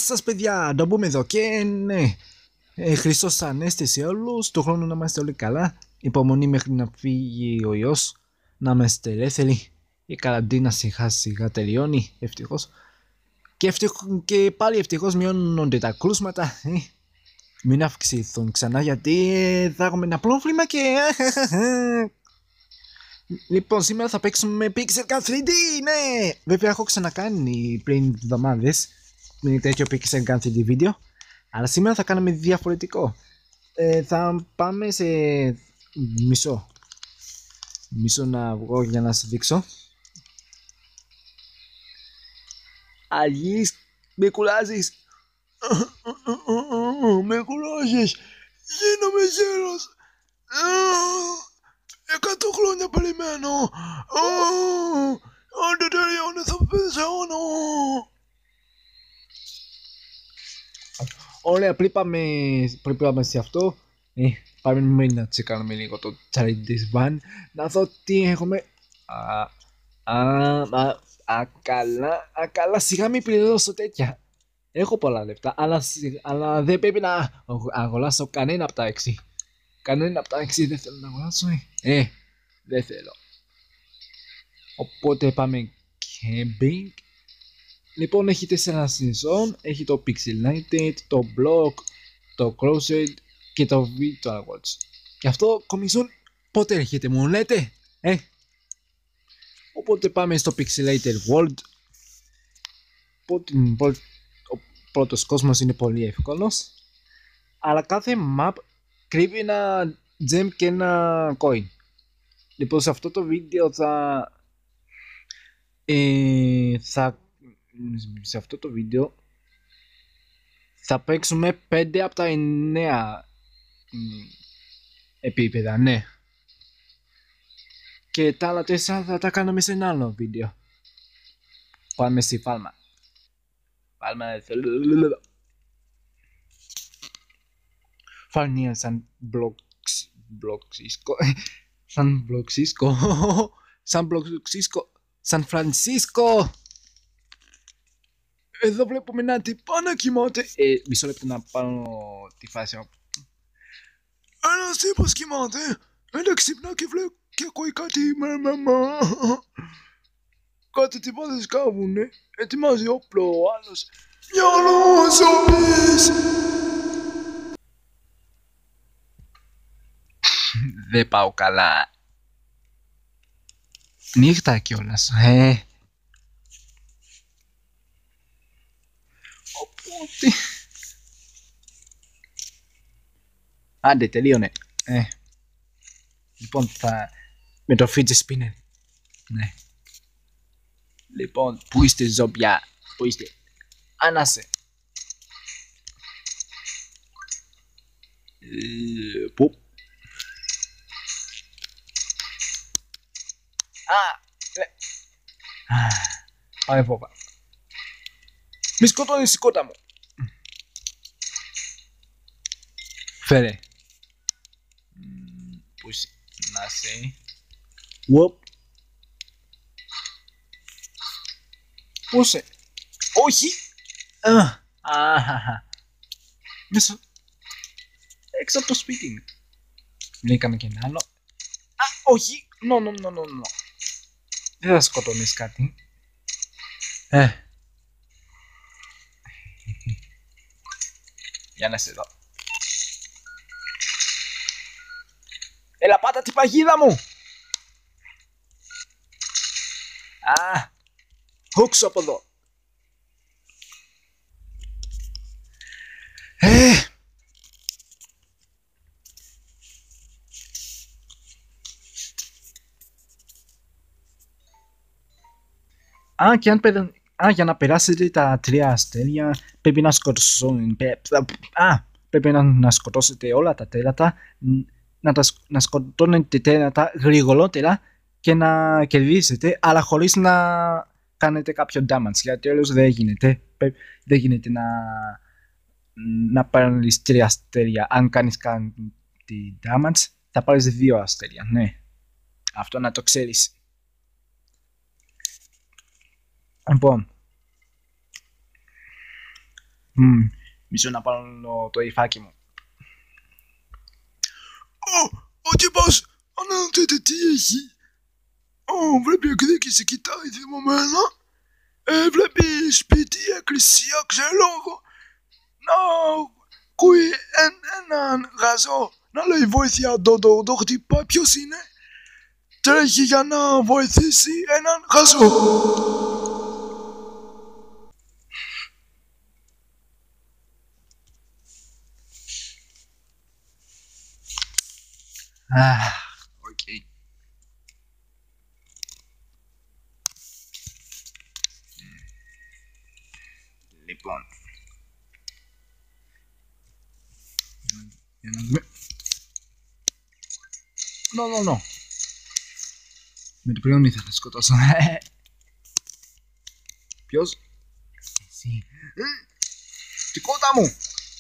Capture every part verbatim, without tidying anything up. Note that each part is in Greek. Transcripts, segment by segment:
σας παιδιά, το πούμε εδώ και ναι. Ε, Χριστός Ανέστη σε όλους, του χρόνου να είμαστε όλοι καλά. Υπομονή μέχρι να φύγει ο ιός, να είμαστε ελεύθεροι. Η καραντίνα σιγά σιγά τελειώνει, ευτυχώς. Και, ευτυχ... και πάλι ευτυχώς μειώνονται τα κρούσματα. Ε. Μην αυξηθούν ξανά γιατί ε, θα έχουμε ένα πρόβλημα και... Λοιπόν, σήμερα θα παίξουμε Pixel θρι ντι, ναι! Βέβαια έχω ξανακάνει πριν εβδομάδες με τέτοιο Pixel θρι ντι βίντεο, αλλά σήμερα θα κάνουμε διαφορετικό. Ε, θα πάμε σε μισό. Μισό να βγω για να σας δείξω. Αργείς, με κουράζεις. Με κουράζεις. Γίνομαι γέρος. Εκατό χρόνια περιμένω. Αν δεν τελειώνει θα πεθάνω. Ωραία, πριν πάμε, πριν πάμε σε αυτό, ε, πάμε να τσεκάρουμε λίγο το Chinese Van, να δω τι έχουμε. Α, α, α, α, καλά, α, καλά, σιγά μην πληρώσω τέτοια. Έχω πολλά λεπτά, αλλά, αλλά δεν πρέπει να αγοράσω κανένα από τα έξι. Κανένα από τα έξι δεν θέλω να αγοράσω, ε, ε δεν θέλω. Οπότε πάμε camping. Λοιπόν, έχει τέσσερα season, έχει το Pixelated, το Block, το Crossed και το Virtual Worlds. Και αυτό κομισόν πότε έρχεται, μου λέτε, ε? Οπότε πάμε στο Pixelated World. Ο πρώτος κόσμος είναι πολύ εύκολος, αλλά κάθε map κρύβει ένα gem και ένα coin. Λοιπόν, σε αυτό το βίντεο θα... Ε, θα σε αυτό το βίντεο θα παίξουμε πέντε από τα εννέα επίπεδα, ναι. Και τα άλλα τέσσερα θα τα κάνουμε σε ένα άλλο βίντεο. Πάμε στη φάλμα. Φάλμα Φάλνια σαν μπλοκς Μπλοξίσκο Σαν Μπλοξίσκο Σαν Μπλοξίσκο Σαν Φρανσίσκο. Εδώ βλέπουμε ένα τυπά να κοιμάται. Ε, μισό λεπτό να πάρω τη φάση μου. Ένας τύπος κοιμάται. Ένα ξυπνά και βλέπει και ακούει κάτι με μαμά. Κάτι τυπάδες κάβουνε. Ετοιμάζει όπλο ο άλλος. Μυαλό ζώπης. Δεν πάω καλά. Νύχτα κιόλας, ε. Οπότε... Άντε, τελείωνε. Ε. Λοιπόν, θα... με το fidget spinner. Ναι. Λοιπόν, πού είστε ζώπια? Πού είστε? Άνασε. Ε, πού? Α! Ε. Πάμε φόβα. Μη σκοτώνεις η κότα μου. Φέρε. Πού είσαι? Να σε. Ουοπ. Πού είσαι? Όχι. Μέσα. Έξω από το σπίτι μου. Βρήκαμε και ένα άλλο. Α, όχι. Νο, νο, νο, νο, νο. Δεν θα σκοτώνεις κάτι. Ε. Για να σε δω. Έλα, πάτα την παγίδα μου. Α, χούξω από εδώ. Ε. Α, και αν πέρα... Α, για να περάσετε τα τρία αστέρια πρέπει να σκοτώσετε... Α, πρέπει να, να σκοτώσετε όλα τα τέρατα, να, τα, να σκοτώνετε τέρατα γρηγορότερα και να κερδίσετε, αλλά χωρίς να κάνετε κάποιο damage, γιατί όλος δεν γίνεται. Δεν γίνεται να, να πάρεις τρία αστέρια. Αν κάνεις κάτι damage, θα πάρεις δύο αστέρια, ναι. Αυτό να το ξέρεις. Λοιπόν, Μμμ, μισό να πάρω το υφάκι μου. Ω, ο τύπος αναρωτιέται τι έχει. Ω, βλέπει εκδίκηση, κοιτάει θυμωμένα. Ε, βλέπει σπίτι, εκκλησία, ξέρω εγώ. Να ακούει εν, έναν γαζό να λέει βοήθεια, το, το, το χτυπάει. Ποιος είναι? Τρέχει για να βοηθήσει έναν γαζό. Αχ, οκ. Λοιπόν. Για να δούμε. No, no, no. Με το πλέον ήθελα να σκοτώσω. Ποιος? Εσύ. Τι κότα μου!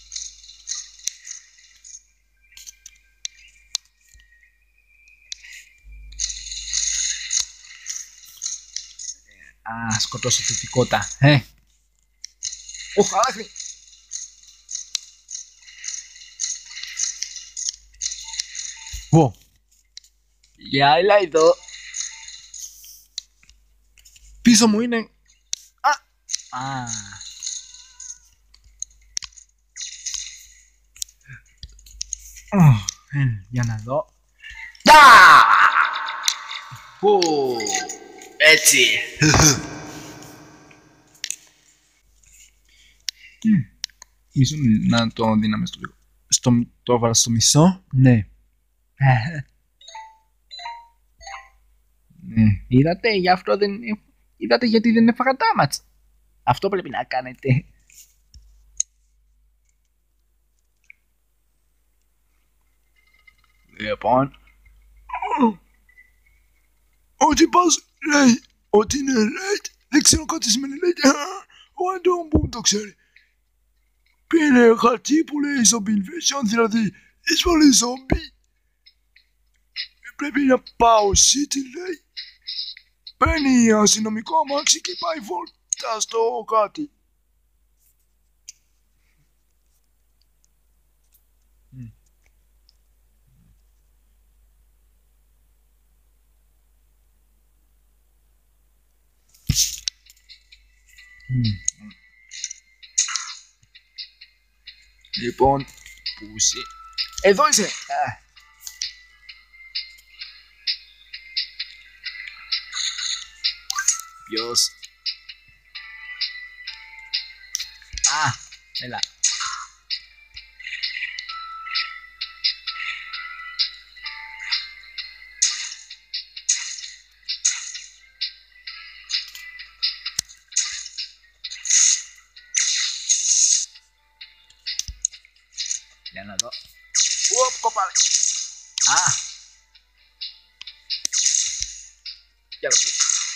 Α, σκοτώσω αυτή την κότα. Ε. Ω, χαλάχνη. Ω. Για έλα εδώ. Πίσω μου είναι. Α. Α. Ε, για να δω. Πού. Έτσι. Μισό να το δίναμε στο λίγο. Στο, το έβαλα στο μισό. Ναι. Ναι. Είδατε, γι' αυτό δεν... Είδατε γιατί δεν έφαγα damage. Αυτό πρέπει να κάνετε. Λοιπόν. Ο τύπος λέει ότι είναι late. Δεν ξέρω κάτι σημαίνει late. Ο Άντων που το ξέρει. Πήρε χαρτί που λέει zombie invasion, δηλαδή εισβολή zombie. Πρέπει να πάω city, λέει. Παίρνει αστυνομικό αμάξι και πάει βόλτα στο κάτι. Mm. Mm. Λοιπόν, πού είσαι? Εδώ είσαι! Α. Ποιος? Α, έλα. Για να δω. Ωπ, κοπάρε. Α. Για να δω.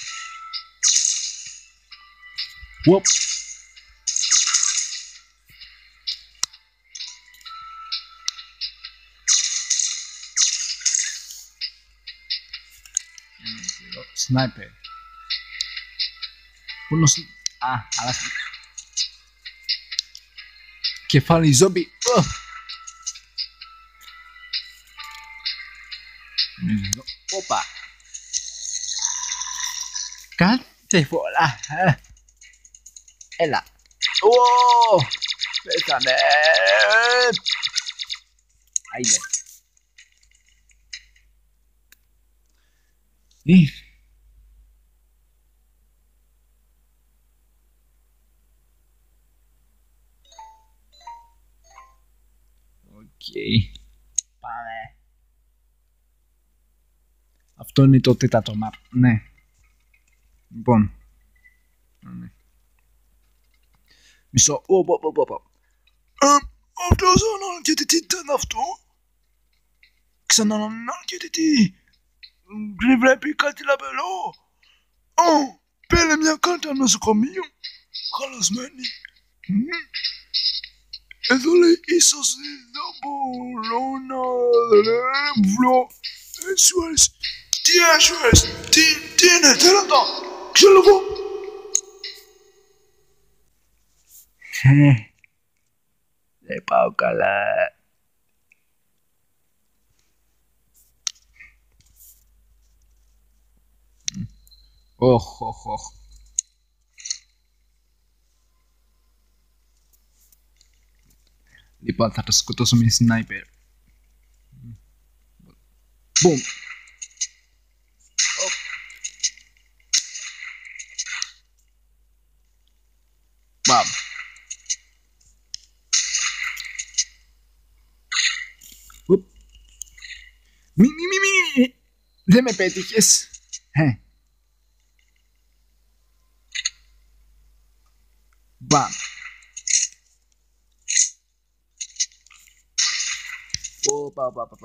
Ωπ. Σνάιπερ. Πού είναι ο σνάιπερ? Α, αλλάζει. Κεφάλι ζόμπι. Όπα. Κάθε φορά. Έλα. Ω, πέθανε. Άιντε. Οκ. Πάμε. Αυτό είναι το τέταρτο map. Ναι. Λοιπόν. Ναι. Μισό. Ω, πω, πω, πω, πω. Αυτός αναγκαίτεται τι ήταν αυτό? Ξανααναγκαίτεται τι? Δεν βλέπει κάτι λαμπερό? Ω, πήρε μια κάρτα νοσοκομείου. Χαλασμένη. Εδώ λέει ίσως δεν μπορώ να βρω. Σου αρέσει. Τι σου αρέσει? Τι, τι είναι, θέλω το. Ξέρω εγώ. Δεν πάω καλά. Οχ, οχ, οχ. Λοιπόν, θα το σκοτώσω με σνάιπερ. Μπουμ. Μπαμ. Μη, μη, μη, μη. Δεν με πέτυχες. Ε. Μπαμ. Οπα, οπα, οπα.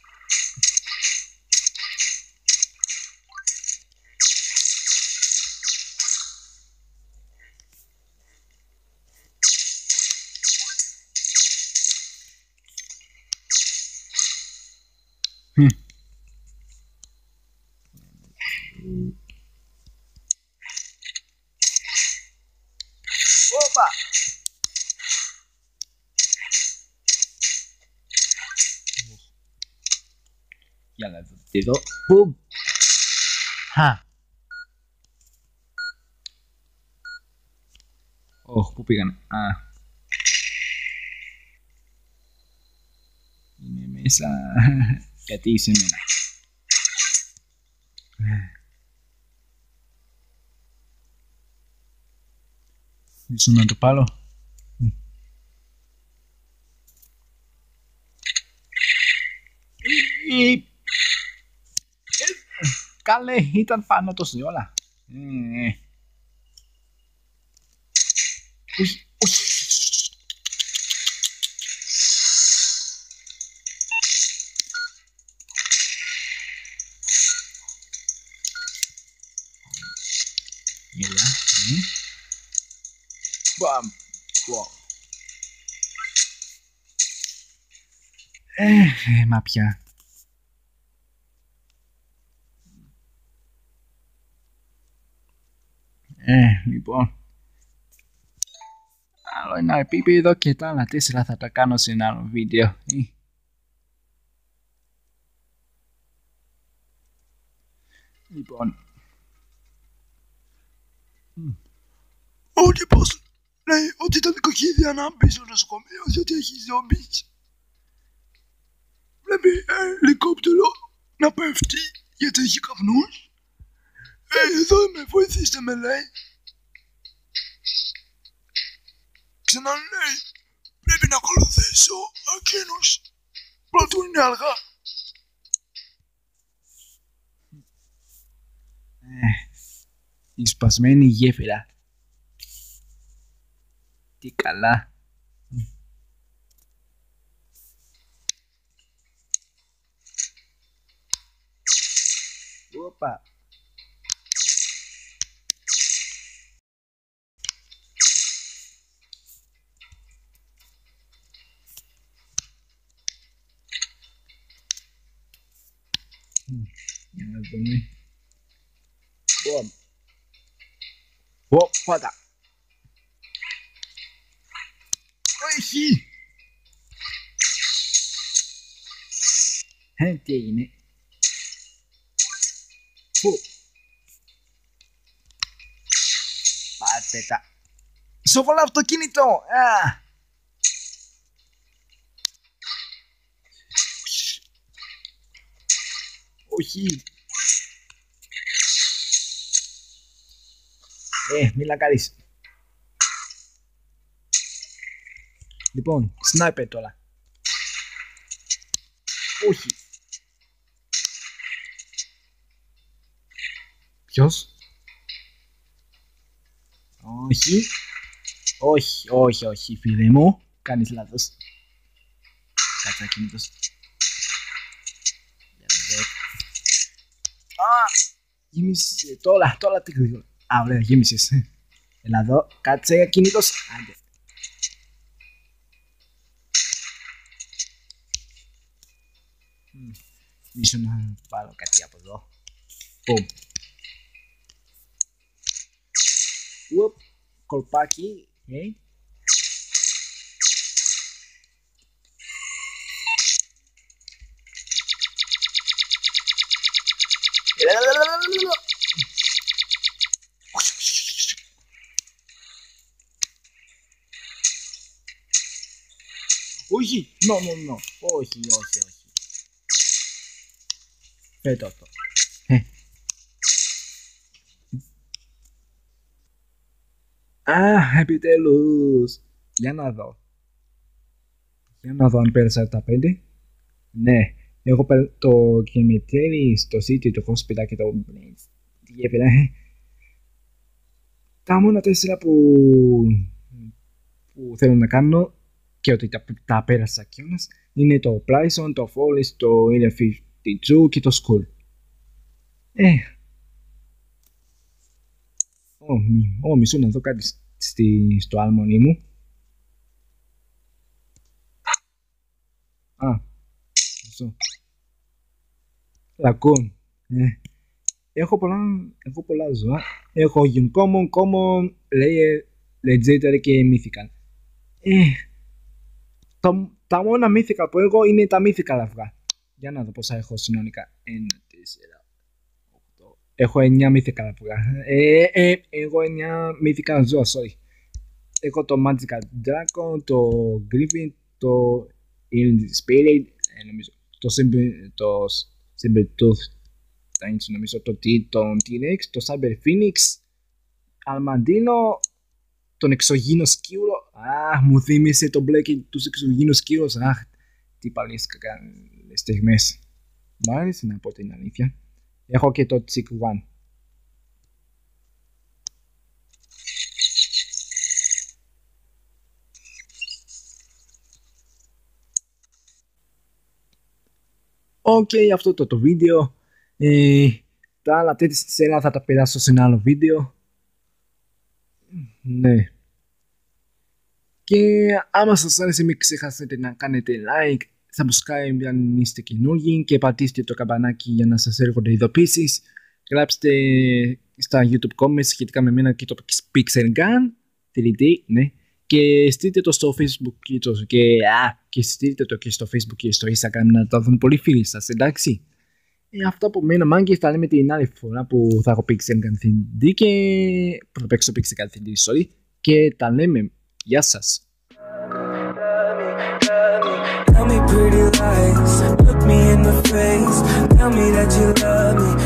Όπα! Για να δω τι εδώ. Μπουμ! Χα! Ωχ, πού πήγανε. Α. Είναι μέσα. Γιατί είσαι εμένα. Ίσως να το πάρω. Καλέ, ήταν πάνω το όλα. Όχι, όχι. Έλα. Μπαμ. Wow. Ε, μα πια. Ε, λοιπόν. Άλλο ένα επίπεδο και τα άλλα τέσσερα θα τα κάνω σε ένα άλλο βίντεο. Λοιπόν. Ο τύπος λέει ότι ήταν κακίδια να μπει στο νοσοκομείο γιατί έχει ζόμπις. Βλέπει ελικόπτερο να πέφτει γιατί έχει καπνούς. Ε, εδώ είμαι, βοηθήστε με, λέει. Ξαναλέει, πρέπει να ακολουθήσω εκείνους πρωτού είναι αργά. Ε, η σπασμένη γέφυρα. Τι καλά. Όπα. Για να δούμε. Μπομ. Όπα. Όχι. Ε, τι έγινε. Πού. Πάτε τα. Σοβολά αυτοκίνητο. Α. Όχι. Ε, μη λακάρεις. Λοιπόν, σνάιπερ τώρα. Όχι. Ποιος? Όχι. Όχι, όχι, όχι, φίλε μου. Κάνεις λάθος. Κάτσε ακίνητος. Α, γύμισε τώρα, τώρα τι γρήγορα. Α, ωραία, γύμισες. Έλα εδώ, κάτσε ακίνητος. Άντε. Ίσως να πάρω κάτι από εδώ. Πουμ. Ουοπ, κολπάκι. Okay. Όχι, no, no, no, όχι, όχι, όχι. Πέτω αυτό. Ε. Α, επιτέλους. Για να δω. Για να δω αν πέρασα τα πέντε. Ναι, έχω το κημητέρι στο sitio, το hospital και το... Τι έφερα, ε. Τα μόνα τέσσερα που... που θέλω να κάνω και ότι τα, τα πέρασα κιόλας είναι το Plyson, το Follis, το Area φιφτί δύο και το School. Ε... Ω, oh, oh, μισό να δω κάτι στη, στο άλμονι μου. Α, μισό. Λακούν. Ε. Έχω πολλά, έχω πολλά ζώα. Έχω Uncommon, Common, Legendary και Mythical. Ε, το, τα μόνα Mythical που έχω είναι τα Mythical αυγά. Για να δω πόσα έχω συνολικά. ένα, τέσσερα, οκτώ. Έχω εννιά Mythical αυγά. Ε, ε, έχω εννιά Mythical ζώα, sorry. Έχω το Magical Dragon, το Griffin, το Spirit, ε, νομίζω, το Simple, το Simple Tooth. Νομίζω το τον T-Rex, το Cyber Phoenix, Αλμαντίνο, τον εξωγήινο σκύλο. Αχ, μου θύμισε το μπλε και τους εξωγήινους σκύλους. Αχ, τι παλιές κακές στιγμές. Μ' άρεσε να πω την αλήθεια. Έχω και το Chick One. Οκ, okay, αυτό το, το βίντεο. Ε, τα άλλα τέτοια στη σειρά θα τα περάσω σε ένα άλλο βίντεο. Ναι. Και άμα σας άρεσε μην ξεχάσετε να κάνετε like, subscribe αν είστε καινούργοι και πατήστε το καμπανάκι για να σας έρχονται ειδοποιήσεις. Γράψτε στα YouTube comments σχετικά με μένα και το Pixel Gun θρι ντι, ναι. Και στείλτε το στο Facebook και, το, και, α, και στείλτε το και στο Facebook και στο Instagram να το δουν πολλοί φίλοι σας, εντάξει. Ε, αυτό από μένα μάγκες θα λέμε την άλλη φορά που θα έχω Pixel Gun θρι ντι και που θα παίξω Pixel Gun θρι ντι, sorry. Και τα λέμε, γεια σας. Tell me pretty lies, look me in the face, tell me that you love me.